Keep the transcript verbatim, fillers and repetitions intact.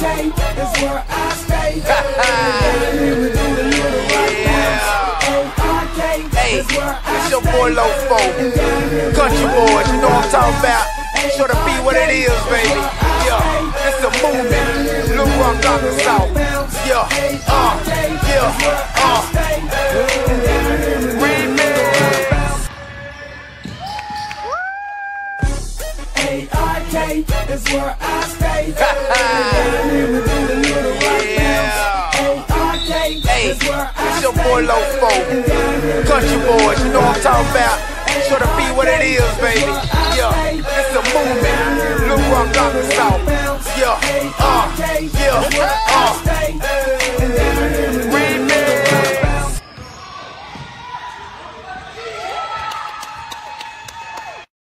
is where I stay. Hey, it's your boy Lofo, Country Boys, you know what I'm talking about. Sure to be what it is, baby. Yeah, it's a movement. Look where I'm down the south. Yeah, uh, yeah, uh. A R K is where I stay. Hey, it's your boy Lofo, Country Boys, you know what I'm talking about. Sure to be what it is, baby. Yeah, it's a movement. Look where I'm down the south. Yeah, uh, yeah, uh.